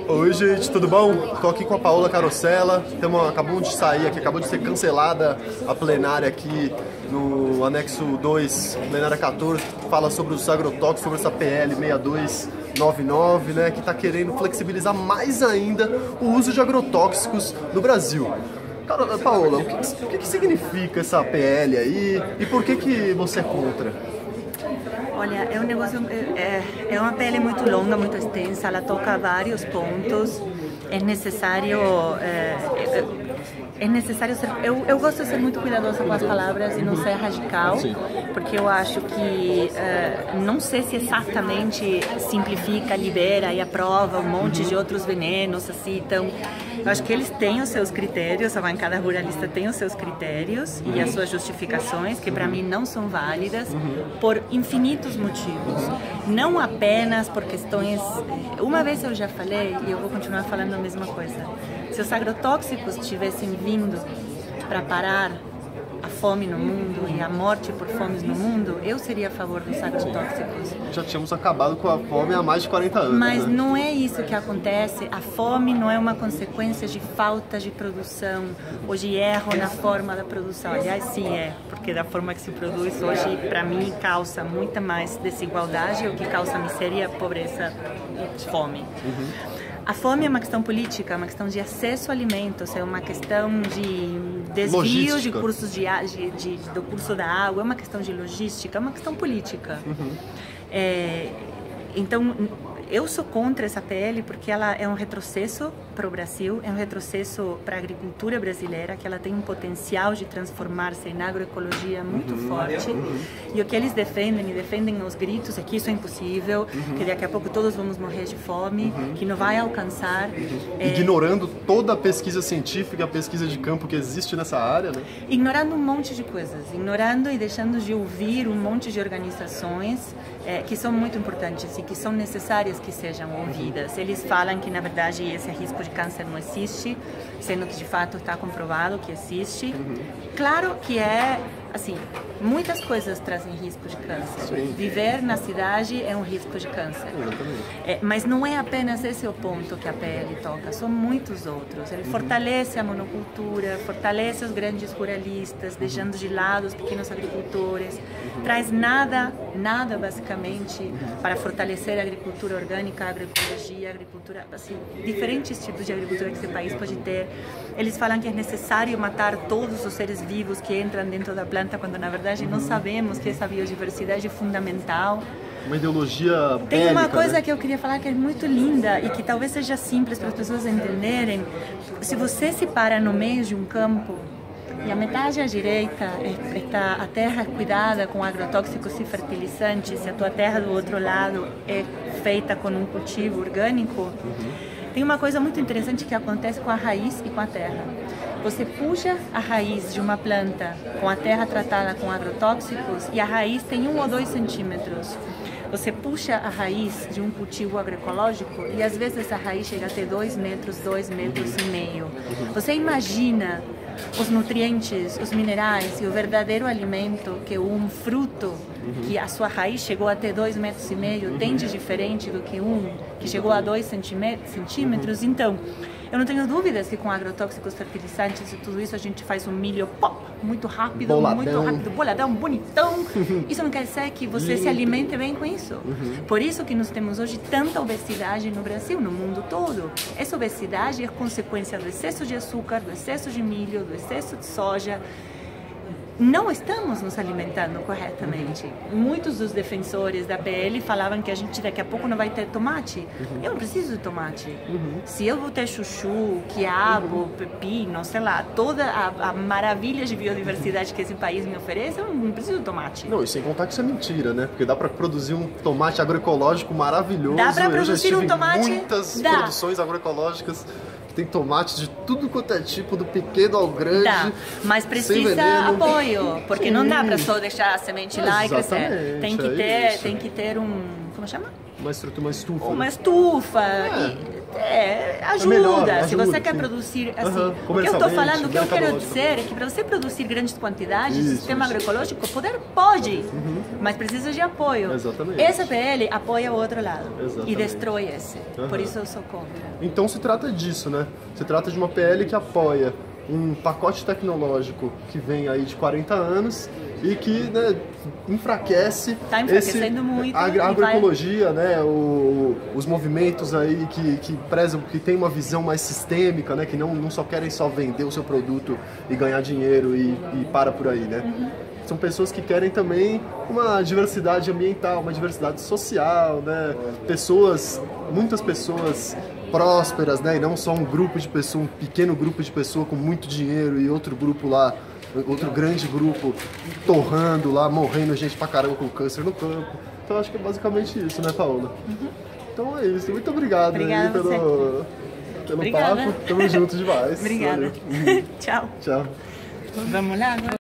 Oi gente, tudo bom? Tô aqui com a Paola Carosella, acabou de sair aqui, acabou de ser cancelada a plenária aqui no anexo 2, plenária 14, que fala sobre os agrotóxicos, sobre essa PL 6299, né, que tá querendo flexibilizar mais ainda o uso de agrotóxicos no Brasil. Cara, Paola, o que significa essa PL aí e por que você é contra? Olha, é um negócio, é uma PL muito longa, muito extensa, ela toca vários pontos, é necessário ser, eu gosto de ser muito cuidadosa com as palavras e não ser radical, porque eu acho que, não sei se exatamente simplifica, libera e aprova um monte de outros venenos, assim, então, eu acho que eles têm os seus critérios, a bancada ruralista tem os seus critérios e as suas justificações, que para mim não são válidas, por infinitos motivos. Não apenas por questões... Uma vez eu já falei, e eu vou continuar falando a mesma coisa. Se os agrotóxicos tivessem vindo para parar a fome no mundo e a morte por fomes no mundo, eu seria a favor dos agrotóxicos. Já tínhamos acabado com a fome há mais de 40 anos. Mas né? não é isso que acontece. A fome não é uma consequência de falta de produção ou de erro na forma da produção. Aliás, sim é, porque da forma que se produz hoje, para mim, causa muita mais desigualdade, o que causa miséria, pobreza e fome. A fome é uma questão política, é uma questão de acesso a alimentos, é uma questão de desvio de cursos do curso da água, é uma questão de logística, é uma questão política. Então, eu sou contra essa PL porque ela é um retrocesso para o Brasil, é um retrocesso para a agricultura brasileira, que ela tem um potencial de transformar-se em agroecologia muito forte. E o que eles defendem, e defendem aos gritos, é que isso é impossível, que daqui a pouco todos vamos morrer de fome, que não vai alcançar. Ignorando toda a pesquisa científica, a pesquisa de campo que existe nessa área, né? Ignorando um monte de coisas, ignorando e deixando de ouvir um monte de organizações que são muito importantes e que são necessárias que sejam ouvidas. Eles falam que, na verdade, esse risco de câncer não existe, sendo que, de fato, está comprovado que existe. Claro que assim, muitas coisas trazem risco de câncer. Sim. Viver na cidade é um risco de câncer. Mas não é apenas esse o ponto que a PL toca, são muitos outros. Ele fortalece a monocultura, fortalece os grandes ruralistas, deixando de lado os pequenos agricultores, traz nada basicamente para fortalecer a agricultura orgânica, a agroecologia, a agricultura, assim, diferentes tipos de agricultura que esse país pode ter. Eles falam que é necessário matar todos os seres vivos que entram dentro da planta, quando na verdade não sabemos que essa biodiversidade é fundamental. Uma ideologia bélica, Tem uma coisa, né? que eu queria falar que é muito linda e que talvez seja simples para as pessoas entenderem. Se você se para no meio de um campo e a metade à direita está a terra cuidada com agrotóxicos e fertilizantes, e a tua terra do outro lado é feita com um cultivo orgânico, tem uma coisa muito interessante que acontece com a raiz e com a terra. Você puxa a raiz de uma planta com a terra tratada com agrotóxicos e a raiz tem 1 ou 2 centímetros. Você puxa a raiz de um cultivo agroecológico e às vezes essa raiz chega a ter 2 metros, 2,5 metros. Você imagina os nutrientes, os minerais e o verdadeiro alimento que um fruto que a sua raiz chegou a ter 2,5 metros tem de diferente do que um que chegou a 2 centímetros. Então, eu não tenho dúvidas que com agrotóxicos, fertilizantes e tudo isso a gente faz um milho muito rápido, boladão, bonitão. Isso não quer dizer que você se alimente bem com isso. Por isso que nós temos hoje tanta obesidade no Brasil, no mundo todo. Essa obesidade é consequência do excesso de açúcar, do excesso de milho, do excesso de soja. Não estamos nos alimentando corretamente. Muitos dos defensores da PL falavam que a gente daqui a pouco não vai ter tomate. Eu não preciso de tomate. Se eu vou ter chuchu, quiabo, pepino, sei lá, toda a maravilha de biodiversidade que esse país me oferece, eu não preciso de tomate. Não, e sem contar que isso é mentira, né? Porque dá para produzir um tomate agroecológico maravilhoso. Dá para produzir um tomate? Muitas produções agroecológicas. Tem tomate de tudo quanto é tipo, do pequeno ao grande. Dá, mas precisa apoio, porque não dá para só deixar a semente lá e crescer. Tem que ter um, como chama? uma estufa. Uma estufa. Ajuda. Melhor, se você ajuda, quer sim. produzir assim. O que eu estou falando, o que eu quero dizer é que para você produzir grandes quantidades, o sistema agroecológico pode, mas precisa de apoio. Exatamente. Essa PL apoia o outro lado Exatamente. e destrói esse. Por isso eu sou contra. Então se trata disso, né? Se trata de uma PL que apoia um pacote tecnológico que vem aí de 40 anos e que, né, enfraquece muito, a agroecologia, né, os movimentos aí que prezam, que tem uma visão mais sistêmica, né, que não só querem só vender o seu produto e ganhar dinheiro e para por aí, né? São pessoas que querem também uma diversidade ambiental, uma diversidade social, né? Muitas pessoas prósperas, né? E não só um grupo de pessoas, um pequeno grupo de pessoas com muito dinheiro e outro grupo lá, outro grande grupo torrando lá, morrendo gente pra caramba com câncer no campo. Então acho que é basicamente isso, né, Paola? Então é isso. Muito obrigado aí pelo papo. Tamo junto demais. Obrigada. Tchau. Tchau. Vamos lá agora.